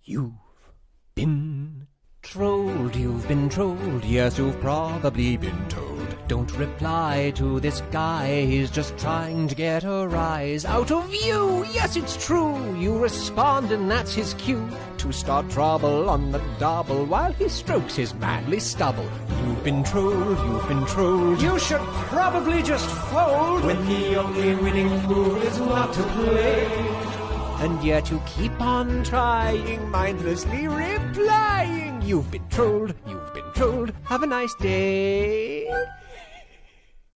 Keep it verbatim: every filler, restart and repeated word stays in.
You've been trolled, you've been trolled, yes, you've probably been told. Don't reply to this guy, he's just trying to get a rise out of you. Yes, it's true, you respond and that's his cue to start trouble on the double while he strokes his manly stubble. You've been trolled, you've been trolled, you should probably just fold when the only winning move is not to play. And yet you keep on trying, mindlessly replying. You've been trolled, you've been trolled, have a nice day.